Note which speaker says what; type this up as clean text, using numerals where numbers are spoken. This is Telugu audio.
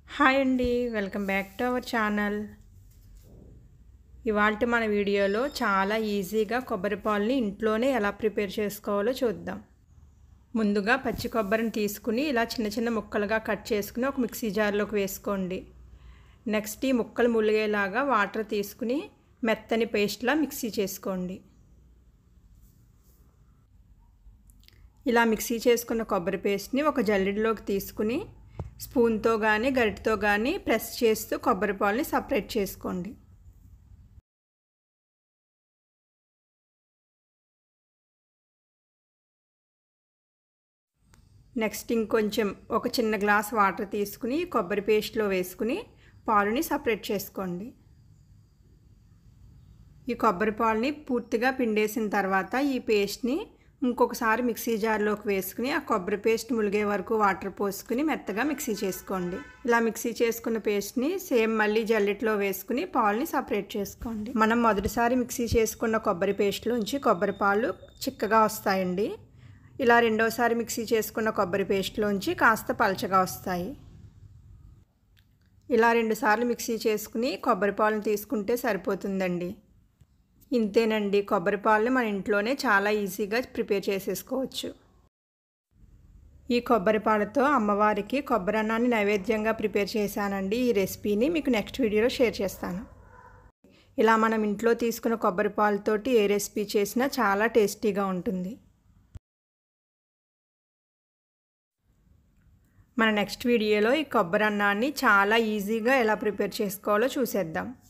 Speaker 1: హాయ్ అండి, welcome back to our channel. ఇవాల్టి మన వీడియోలో చాలా ఈజీగా కొబ్బరి పాలని ఇంట్లోనే ఎలా ప్రిపేర్ చేసుకోవాలో చూద్దాం. ముందుగా పచ్చి కొబ్బరిని తీసుకుని ఇలా చిన్న చిన్న ముక్కలుగా కట్ చేసుకుని ఒక మిక్సీ జార్లోకి వేసుకోండి. నెక్స్ట్ ఈ ముక్కలు ములిగేలాగా వాటర్ తీసుకుని మెత్తని పేస్ట్లా మిక్సీ చేసుకోండి. ఇలా మిక్సీ చేసుకున్న కొబ్బరి పేస్ట్ని ఒక జల్లెడలోకి తీసుకుని స్పూన్తో కానీ గరిటెతో కానీ ప్రెస్ చేస్తూ కొబ్బరి పాలని సపరేట్ చేసుకోండి. నెక్స్ట్ ఇంకొంచెం ఒక చిన్న గ్లాస్ వాటర్ తీసుకుని కొబ్బరి పేస్ట్లో వేసుకుని పాలని సపరేట్ చేసుకోండి. ఈ కొబ్బరి పాలని పూర్తిగా పిండేసిన తర్వాత ఈ పేస్ట్ని ఇంకొకసారి మిక్సీ జార్లోకి వేసుకుని ఆ కొబ్బరి పేస్ట్ ములిగే వరకు వాటర్ పోసుకుని మెత్తగా మిక్సీ చేసుకోండి. ఇలా మిక్సీ చేసుకున్న పేస్ట్ని సేమ్ మళ్ళీ జల్లెట్లో వేసుకుని పాలని సపరేట్ చేసుకోండి. మనం మొదటిసారి మిక్సీ చేసుకున్న కొబ్బరి పేస్ట్లోంచి కొబ్బరి పాలు చిక్కగా వస్తాయండి. ఇలా రెండోసారి మిక్సీ చేసుకున్న కొబ్బరి పేస్ట్లోంచి కాస్త పలచగా వస్తాయి. ఇలా 2 సార్లు మిక్సీ చేసుకుని కొబ్బరి పాలను తీసుకుంటే సరిపోతుందండి. ఇంతేనండి, కొబ్బరి పాలని మన ఇంట్లోనే చాలా ఈజీగా ప్రిపేర్ చేసేసుకోవచ్చు. ఈ కొబ్బరి పాలతో అమ్మవారికి కొబ్బరి అన్నాన్ని నైవేద్యంగా ప్రిపేర్ చేశానండి. ఈ రెసిపీని మీకు నెక్స్ట్ వీడియోలో షేర్ చేస్తాను. ఇలా మనం ఇంట్లో తీసుకున్న కొబ్బరి పాలతోటి ఏ రెసిపీ చేసినా చాలా టేస్టీగా ఉంటుంది. మన నెక్స్ట్ వీడియోలో ఈ కొబ్బరి అన్నాన్ని చాలా ఈజీగా ఎలా ప్రిపేర్ చేసుకోవాలో చూసేద్దాం.